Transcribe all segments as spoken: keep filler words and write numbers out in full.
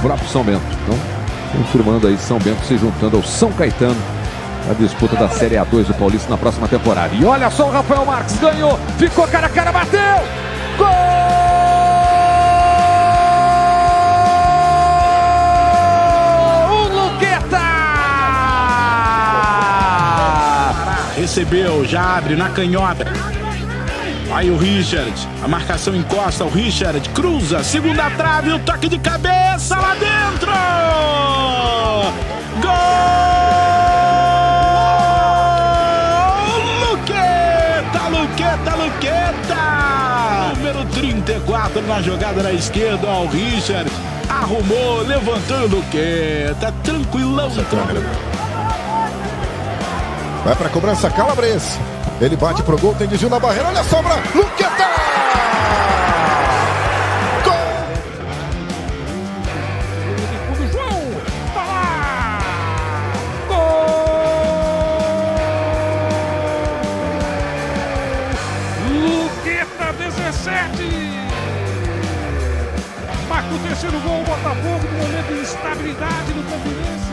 próprio São Bento. Então, confirmando aí São Bento se juntando ao São Caetano a disputa da Série A dois do Paulista na próxima temporada. E olha só, o Rafael Marques ganhou, ficou cara a cara, bateu! Gol! O Luqueta! Recebeu, já abre na canhota. Aí o Richard, a marcação encosta, o Richard cruza, segunda trave, o toque de cabeça lá dentro! Gol! Luqueta, Luqueta, Luqueta! Número trinta e quatro na jogada na esquerda, ó, o Richard arrumou, levantou o Luqueta, tranquilão. Vai pra cobrança, Calabres. Ele bate pro gol, tem desvio na barreira, olha a sobra, Luqueta! Gol! João, tá lá! Gol! Luqueta, dezessete! Marca o terceiro gol, Botafogo, no momento de instabilidade do Campinense.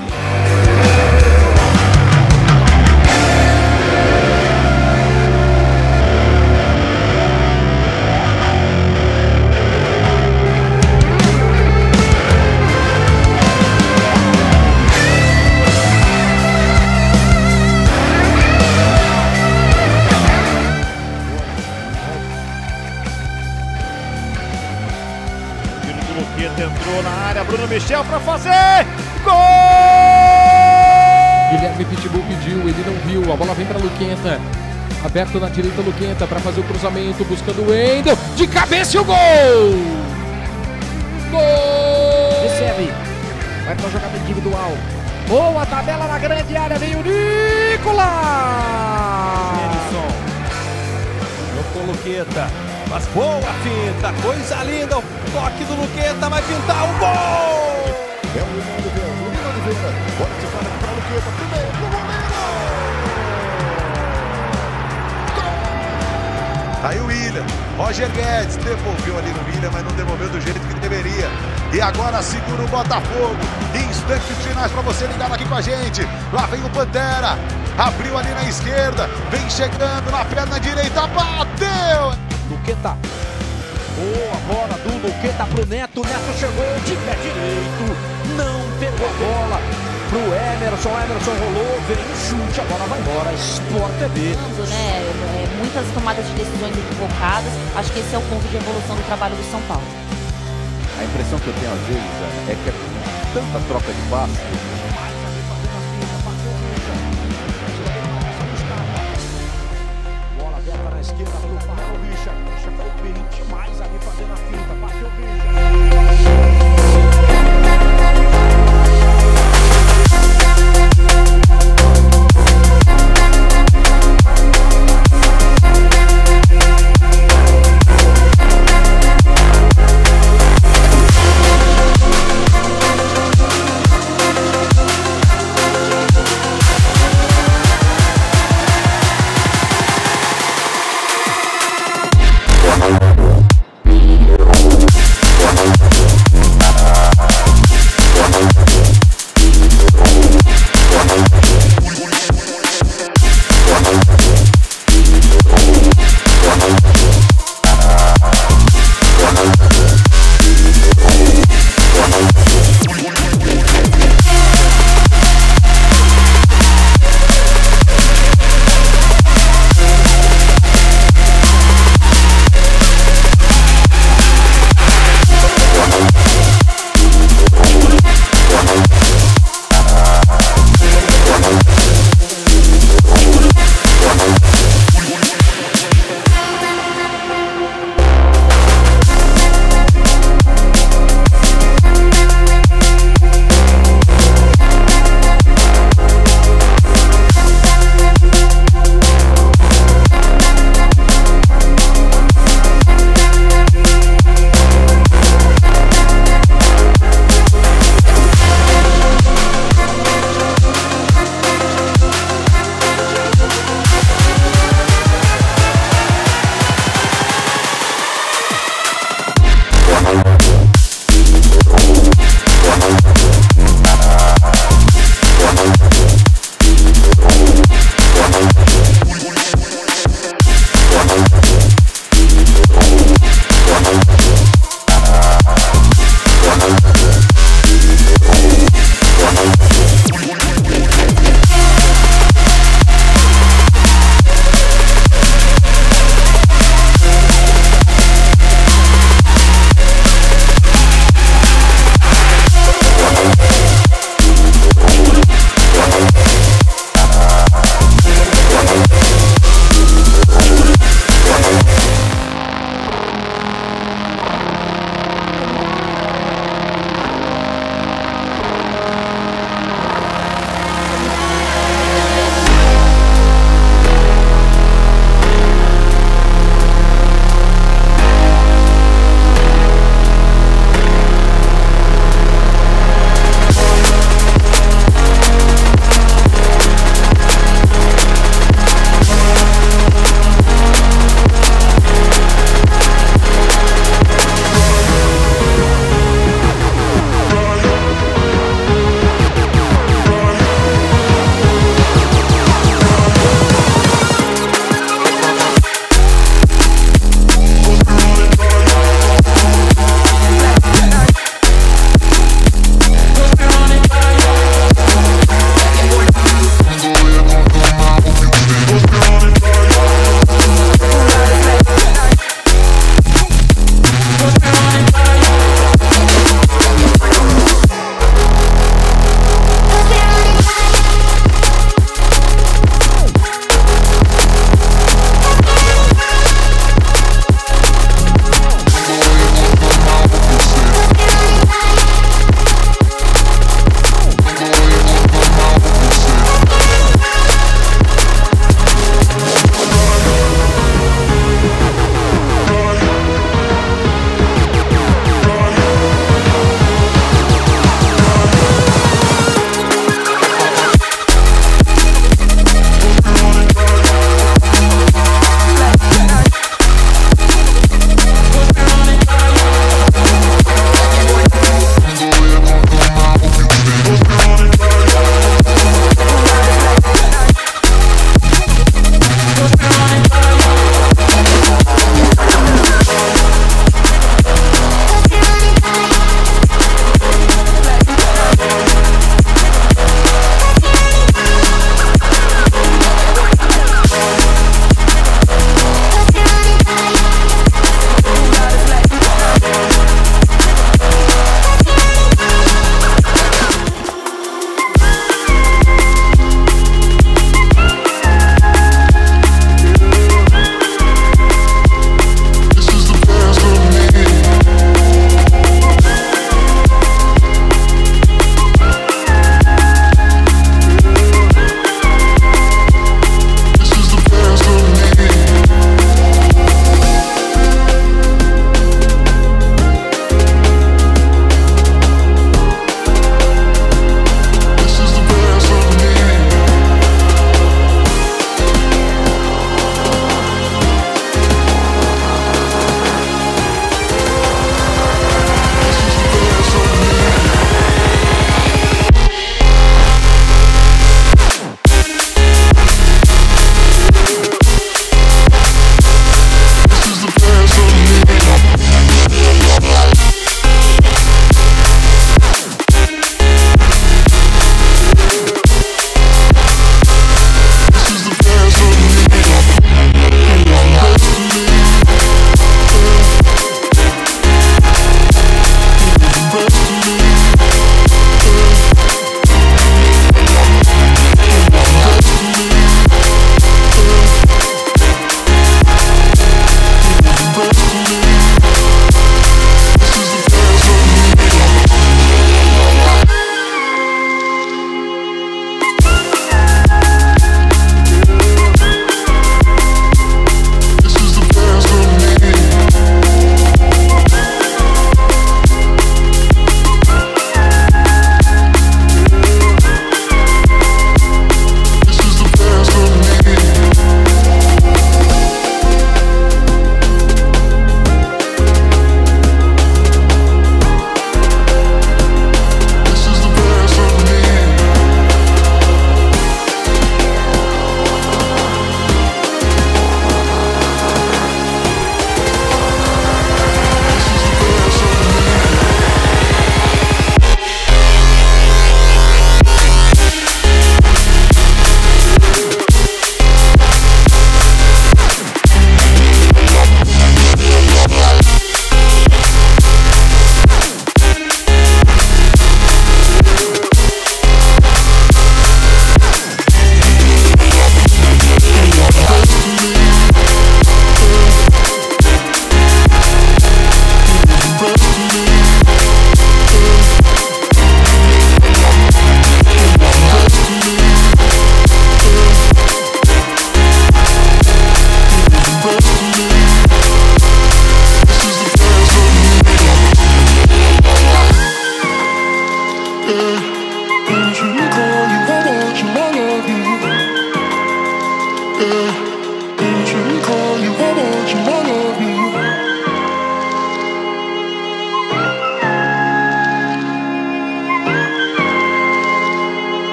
Luqueta entrou na área, Bruno Michel para fazer gol! Guilherme Pitbull pediu, ele não viu, a bola vem para Luqueta, aberto na direita, Luqueta para fazer o cruzamento, buscando o Wendel, de cabeça e o gol! Gol! Recebe, vai para a jogada individual, boa tabela na grande área, vem o Nicolas! Edson, jogou Luqueta. Mas boa finta, coisa linda, o toque do Luqueta vai pintar o gol! É o William Oliveira, o William Oliveira, bola de fora para o Luqueta, primeiro pro goleiro! Aí o William, Roger Guedes devolveu ali no William, mas não devolveu do jeito que deveria. E agora segura o Botafogo, instantes finais para você ligar aqui com a gente. Lá vem o Pantera, abriu ali na esquerda, vem chegando na perna direita, bateu! Luqueta, boa bola do Luqueta pro Neto, Neto chegou de pé direito, não pegou a bola pro Emerson, Emerson rolou, vem o chute, a bola vai embora, Sport T V. Né, é, muitas tomadas de decisões equivocadas, acho que esse é o ponto de evolução do trabalho do São Paulo. A impressão que eu tenho às vezes é que é tanta troca de passe. Bola aberta na esquerda pro Paulo Richard. Chegou bem demais ali fazendo a finta. Bateu o Richard.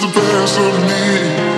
best of me.